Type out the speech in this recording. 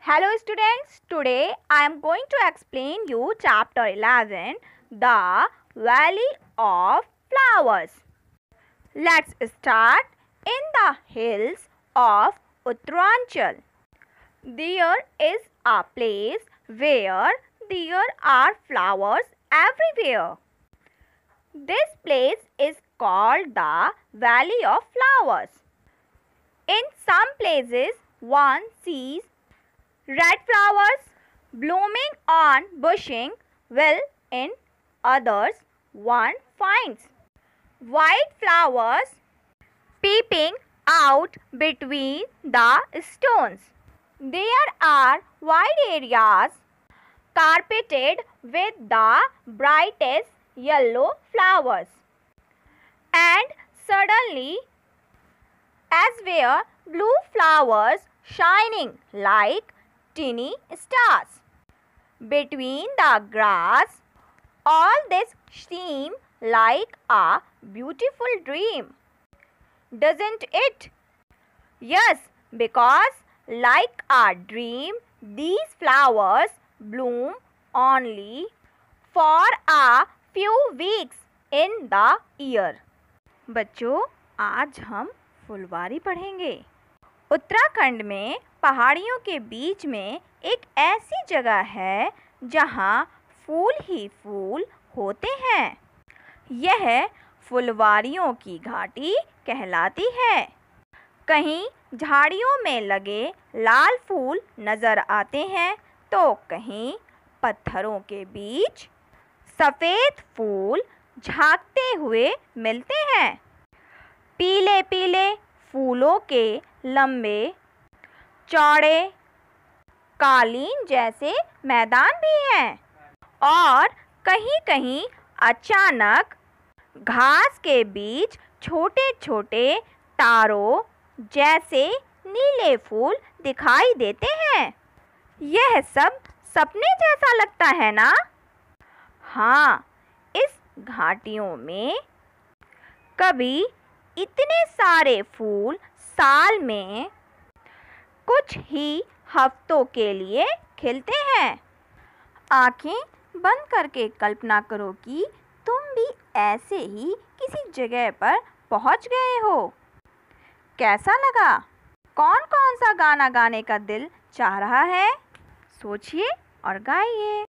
Hello students, today I am going to explain you chapter 11, The Valley of Flowers. Let's start. In the hills of Uttaranchal, there is a place where there are flowers everywhere. This place is called the Valley of Flowers. In some places, one sees red flowers blooming on bushing, while in others one finds white flowers peeping out between the stones. There are wide areas carpeted with the brightest yellow flowers, and suddenly as were blue flowers shining like tiny stars between the grass. All this seems like a beautiful dream, doesn't it? Yes, because like a dream, these flowers bloom only for a few weeks in the year. बच्चों, आज हम फुलवारी पढ़ेंगे। उत्तराखंड में पहाड़ियों के बीच में एक ऐसी जगह है जहाँ फूल ही फूल होते हैं। यह फुलवारियों की घाटी कहलाती है। कहीं झाड़ियों में लगे लाल फूल नज़र आते हैं तो कहीं पत्थरों के बीच सफ़ेद फूल झांकते हुए मिलते हैं। पीले पीले फूलों के लंबे चौड़े कालीन जैसे मैदान भी हैं और कहीं कहीं अचानक घास के बीच छोटे छोटे तारों जैसे नीले फूल दिखाई देते हैं। यह सब सपने जैसा लगता है ना? हाँ, इस घाटियों में कभी इतने सारे फूल साल में कुछ ही हफ्तों के लिए खिलते हैं। आंखें बंद करके कल्पना करो कि तुम भी ऐसे ही किसी जगह पर पहुंच गए हो। कैसा लगा? कौन कौन सा गाना गाने का दिल चाह रहा है? सोचिए और गाइए।